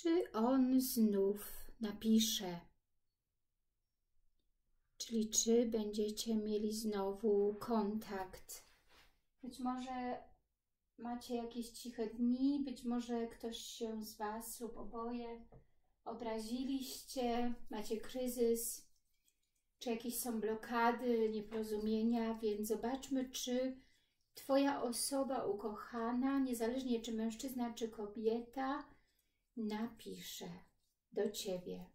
Czy on znów napisze? Czyli czy będziecie mieli znowu kontakt? Być może macie jakieś ciche dni, być może ktoś się z Was lub oboje obraziliście, macie kryzys, czy jakieś są blokady, nieporozumienia, więc zobaczmy, czy Twoja osoba ukochana, niezależnie czy mężczyzna, czy kobieta, napisze do Ciebie.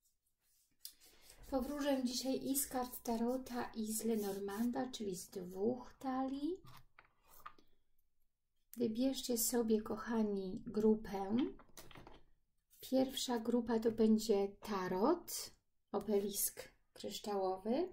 Powróżę dzisiaj i z kart Tarota, i z Lenormanda, czyli z 2 talii. Wybierzcie sobie, kochani, grupę. Pierwsza grupa to będzie Tarot, obelisk kryształowy.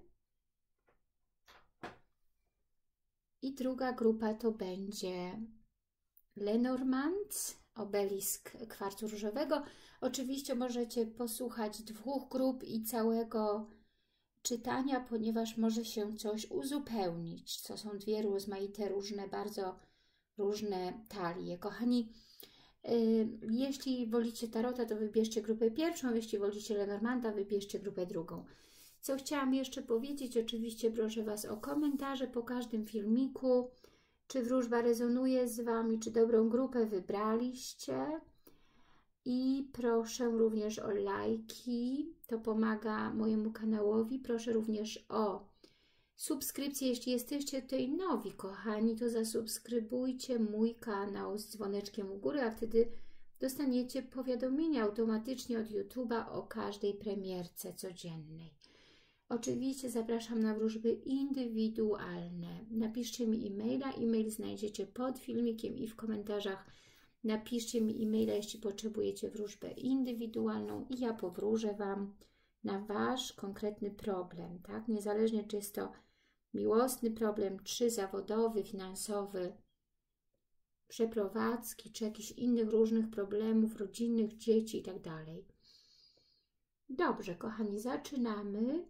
I druga grupa to będzie Lenormand, obelisk kwarcu różowego. Oczywiście możecie posłuchać 2 grup i całego czytania, ponieważ może się coś uzupełnić. To są 2 rozmaite, różne, bardzo różne talie. Kochani, jeśli wolicie Tarota, to wybierzcie grupę pierwszą, jeśli wolicie Lenormanda, wybierzcie grupę drugą. Co chciałam jeszcze powiedzieć, oczywiście proszę Was o komentarze po każdym filmiku, czy wróżba rezonuje z Wami, czy dobrą grupę wybraliście. I proszę również o lajki, to pomaga mojemu kanałowi. Proszę również o subskrypcję, jeśli jesteście tutaj nowi, kochani, to zasubskrybujcie mój kanał z dzwoneczkiem u góry, a wtedy dostaniecie powiadomienia automatycznie od YouTube'a o każdej premierce codziennej. Oczywiście zapraszam na wróżby indywidualne. Napiszcie mi e-maila. E-mail znajdziecie pod filmikiem i w komentarzach. Napiszcie mi e-maila, jeśli potrzebujecie wróżbę indywidualną i ja powróżę Wam na Wasz konkretny problem, tak? Niezależnie, czy jest to miłosny problem, czy zawodowy, finansowy, przeprowadzki, czy jakichś innych różnych problemów rodzinnych, dzieci i tak dalej. Dobrze, kochani, zaczynamy.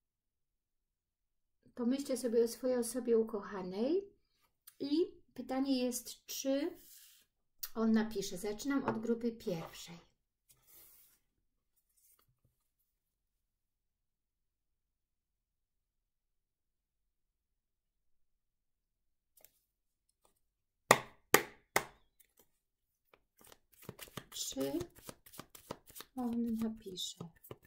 Pomyślcie sobie o swojej osobie ukochanej i pytanie jest, czy on napisze. Zaczynam od grupy pierwszej. Czy on napisze?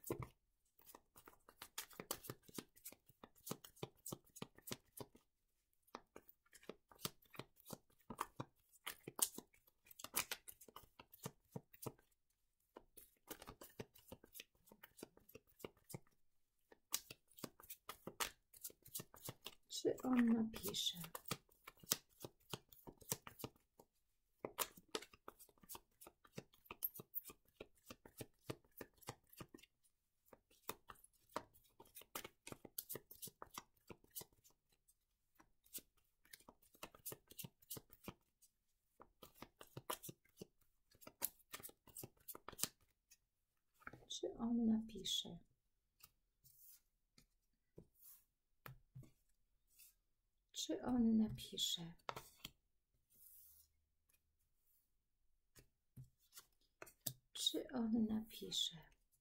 Czy on napisze? Czy on napisze? Czy on napisze? Czy on napisze?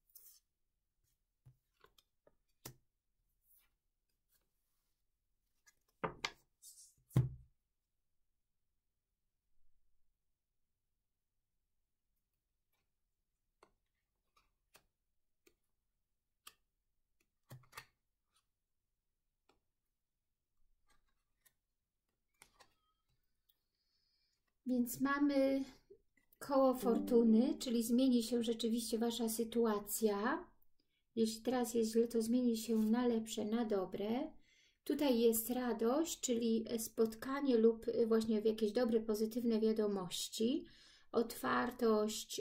Więc mamy koło fortuny, czyli zmieni się rzeczywiście Wasza sytuacja. Jeśli teraz jest źle, to zmieni się na lepsze, na dobre. Tutaj jest radość, czyli spotkanie lub właśnie jakieś dobre, pozytywne wiadomości. Otwartość,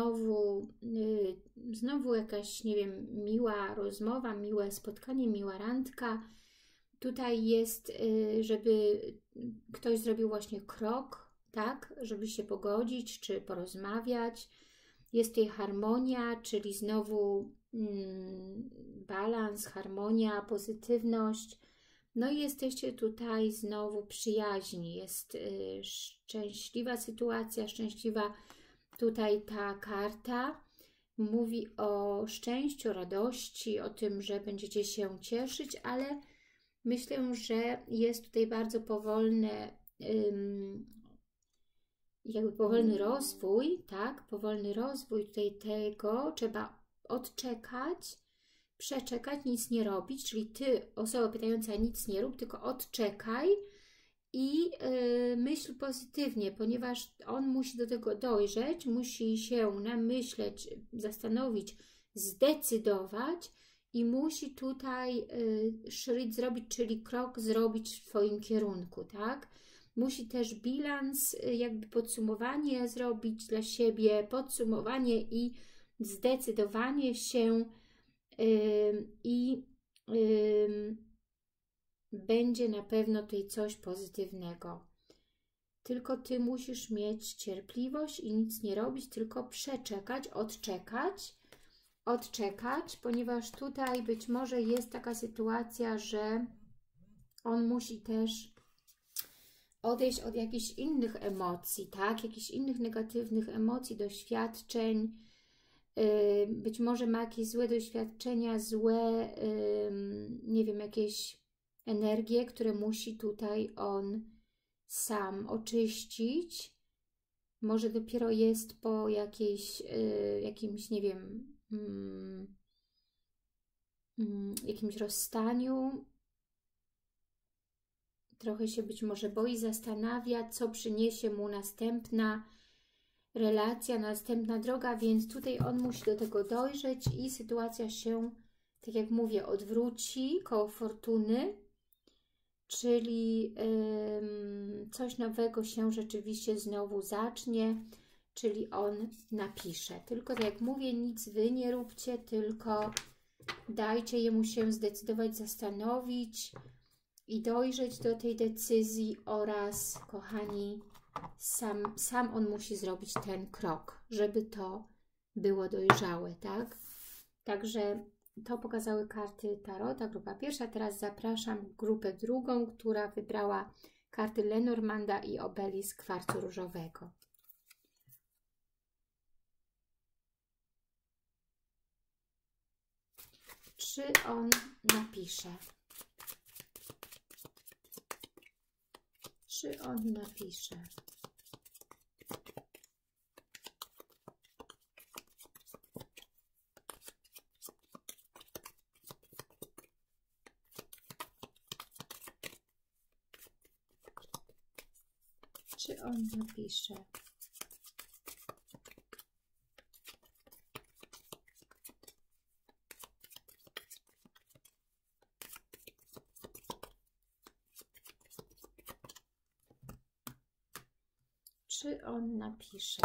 znowu jakaś, nie wiem, miła rozmowa, miłe spotkanie, miła randka. Tutaj jest, żeby ktoś zrobił właśnie krok, tak, żeby się pogodzić, czy porozmawiać. Jest tutaj harmonia, czyli znowu balans, harmonia, pozytywność. No i jesteście tutaj znowu przyjaźni. Jest szczęśliwa sytuacja, szczęśliwa tutaj ta karta. mówi o szczęściu, radości, o tym, że będziecie się cieszyć, ale myślę, że jest tutaj bardzo powolne, jakby powolny rozwój, tak? Powolny rozwój tutaj tego, trzeba odczekać, przeczekać, nic nie robić, czyli Ty, osoba pytająca, nic nie rób, tylko odczekaj i myśl pozytywnie, ponieważ on musi do tego dojrzeć, musi się namyśleć, zastanowić, zdecydować i musi tutaj szryt zrobić, czyli krok zrobić w Twoim kierunku, tak? Musi też bilans, jakby podsumowanie zrobić dla siebie, podsumowanie i zdecydowanie się będzie na pewno tutaj coś pozytywnego. Tylko Ty musisz mieć cierpliwość i nic nie robić, tylko przeczekać, odczekać, ponieważ tutaj być może jest taka sytuacja, że on musi też odejść od jakichś innych emocji, tak? Jakichś innych negatywnych emocji, doświadczeń. Być może ma jakieś złe doświadczenia, złe, nie wiem, jakieś energie, które musi tutaj on sam oczyścić. Może dopiero jest po jakimś, nie wiem, jakimś rozstaniu. Trochę się być może boi, zastanawia, co przyniesie mu następna relacja, następna droga, więc tutaj on musi do tego dojrzeć i sytuacja się, tak jak mówię, odwróci koło fortuny, czyli coś nowego się rzeczywiście znowu zacznie, czyli on napisze. Tylko tak jak mówię, nic Wy nie róbcie, tylko dajcie jemu się zdecydować, zastanowić i dojrzeć do tej decyzji oraz, kochani, sam on musi zrobić ten krok, żeby to było dojrzałe, tak? Także to pokazały karty Tarota, grupa pierwsza. Teraz zapraszam grupę drugą, która wybrała karty Lenormanda i Obelisk kwarcu różowego. Czy on napisze? Czy on napisze? Czy on napisze? Czy on napisze?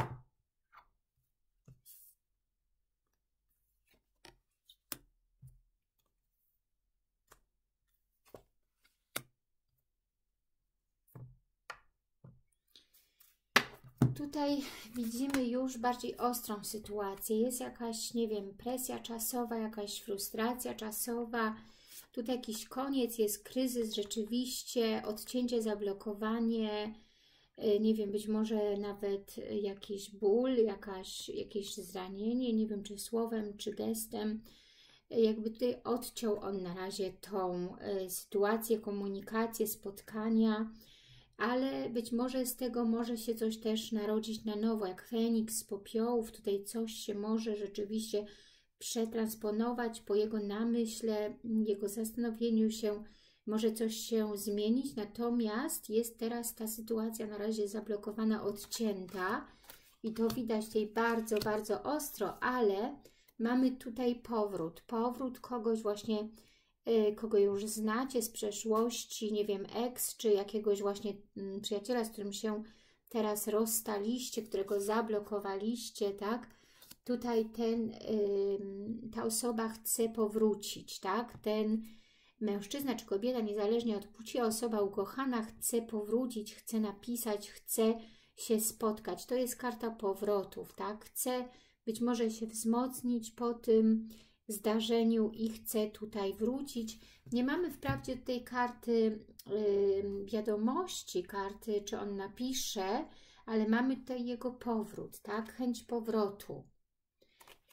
Tutaj widzimy już bardziej ostrą sytuację. Jest jakaś, nie wiem, presja czasowa, jakaś frustracja czasowa. Tutaj jakiś koniec, jest kryzys rzeczywiście, odcięcie, zablokowanie, nie wiem, być może nawet jakiś ból, jakieś zranienie, nie wiem, czy słowem, czy gestem. Jakby tutaj odciął on na razie tą sytuację, komunikację, spotkania, ale być może z tego może się coś też narodzić na nowo, jak Feniks z popiołów. Tutaj coś się może rzeczywiście przetransponować po jego namyśle, jego zastanowieniu się, może coś się zmienić, natomiast jest teraz ta sytuacja na razie zablokowana, odcięta i to widać tutaj bardzo, bardzo ostro, ale mamy tutaj powrót kogoś właśnie, kogo już znacie z przeszłości, nie wiem, ex, czy jakiegoś właśnie przyjaciela, z którym się teraz rozstaliście, którego zablokowaliście, tak? Tutaj ta osoba chce powrócić, tak? Ten mężczyzna czy kobieta, niezależnie od płci, osoba ukochana chce powrócić, chce napisać, chce się spotkać. To jest karta powrotów, tak? Chce być może się wzmocnić po tym zdarzeniu i chce tutaj wrócić. Nie mamy wprawdzie tej karty wiadomości, karty, czy on napisze, ale mamy tutaj jego powrót, tak? Chęć powrotu.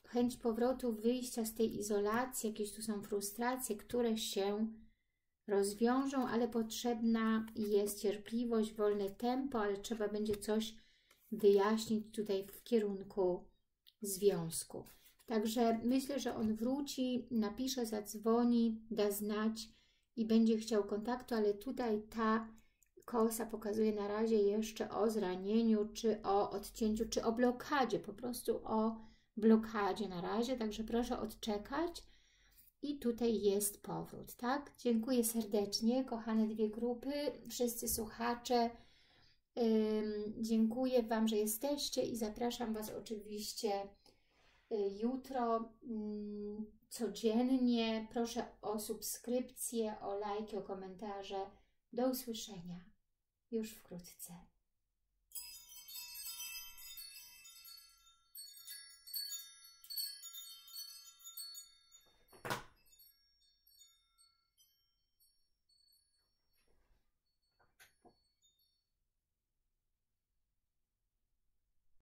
chęć powrotu, wyjścia z tej izolacji, jakieś tu są frustracje, które się rozwiążą, ale potrzebna jest cierpliwość, wolne tempo, ale trzeba będzie coś wyjaśnić tutaj w kierunku związku. Także myślę, że on wróci, napisze, zadzwoni, da znać i będzie chciał kontaktu, ale tutaj ta kosa pokazuje na razie jeszcze o zranieniu, czy o odcięciu, czy o blokadzie, po prostu o blokadzie na razie, także proszę odczekać i tutaj jest powrót, tak? Dziękuję serdecznie, kochane dwie grupy, wszyscy słuchacze, dziękuję Wam, że jesteście i zapraszam Was oczywiście jutro, codziennie. Proszę o subskrypcję, o lajki, o komentarze. Do usłyszenia już wkrótce.